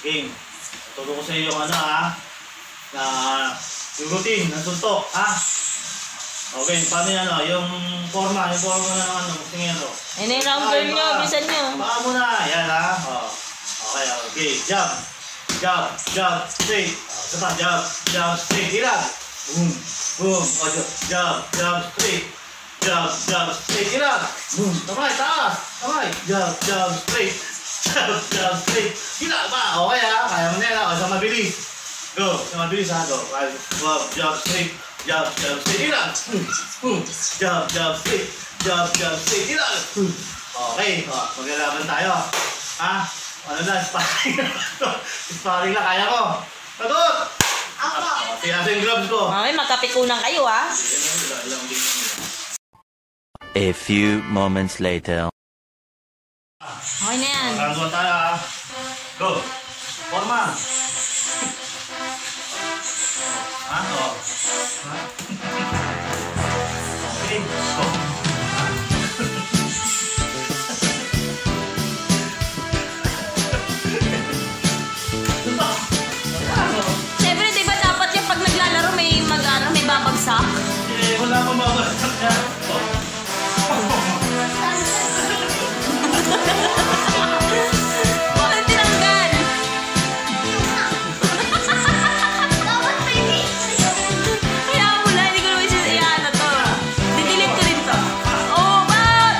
Game. Turo ko sa iyo yung ano na yung routine ng suntok Okay, paano yan yung forma ng ano, tingero. Ano yung round girl nyo, bisan nyo. Baka muna, yan Okay, jump, straight. Sapa, jump, straight, ilag. Boom, jump, straight. Jump, straight, ilag. Boom, kamay, taas, kamay. Jump, straight. Jump, straight. Ilag ba? Okay kaya mo na yan sa mabilis. Go, sa mabilis go. Jump, straight. Jump, straight, ilag. Jump, straight, ilag. Okay, maglalaban tayo. Ano na, sparring lang, kaya ko. Tagot! Ako! Tiyaso yung gloves ko. Ay, magkapikunan kayo A few moments later. Okay na yan. Round 1 tayo Go! Forma! Okay, go! Siyempre, di ba dapat yung pag naglalaro may babagsak? Wala akong babagsak na. Bakit tinanggal? Kaya mo na, hindi ko naman siya to. Didelete ko rin to. Bang!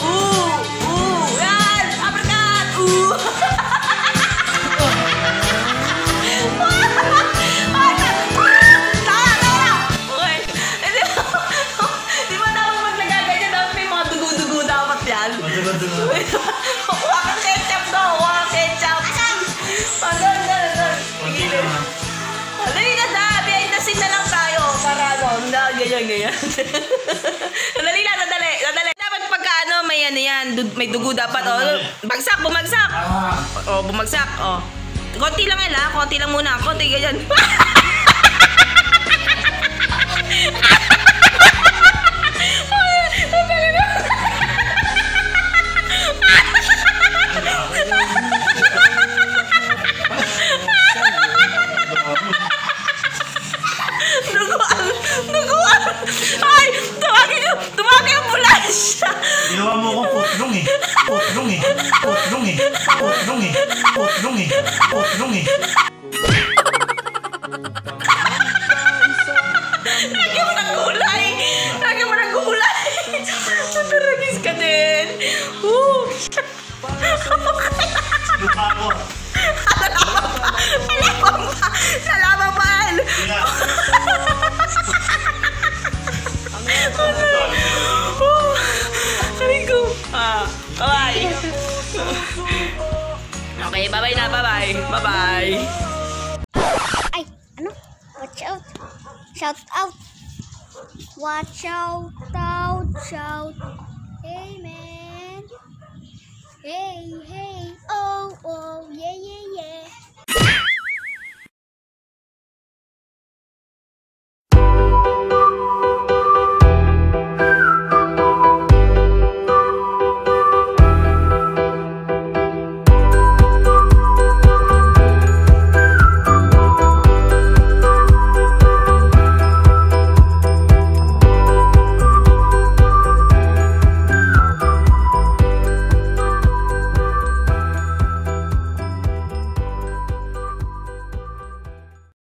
Yan! Uppercut! Di ba dapat pag nagaganyan dapat may mga dugo-dugo dapat yan? Kuha kang ketchup daw! Kuha kang ketchup! Doon. Dali na behind the scene na lang tayo para ganyan. Dali lang, nadali. Dapat pagka may dugo dapat bagsak, bumagsak! Bumagsak, konti lang konti lang muna, konti ganyan. Duguan! Ay! Tumaki yung ambulansya! Ginawa mo akong putlong Lagyan mo ng gulay! Nataragis ka din! Salamat pa! Bye! Okay, bye-bye na, bye-bye! Ay, ano? Watch out! Shout out! Watch out! Shout! Hey, man! Hey! Oh, yeah!